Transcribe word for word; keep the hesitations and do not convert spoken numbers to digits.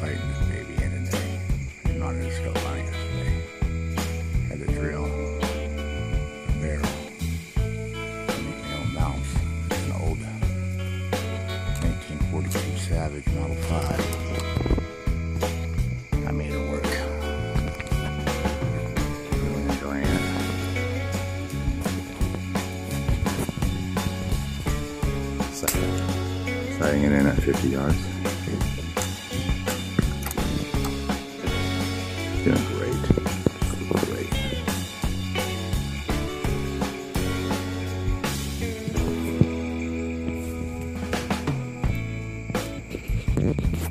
sighting this baby in today. I'm not gonna scope on it yesterday. Had to drill a barrel to make my own mounts. It's an old nineteen forty-two Savage Model five. I made it work. Really enjoying it. Sighting it in at fifty yards. Doing great. Great.